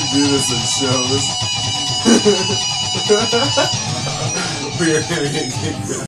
do this in shows. We are gonna get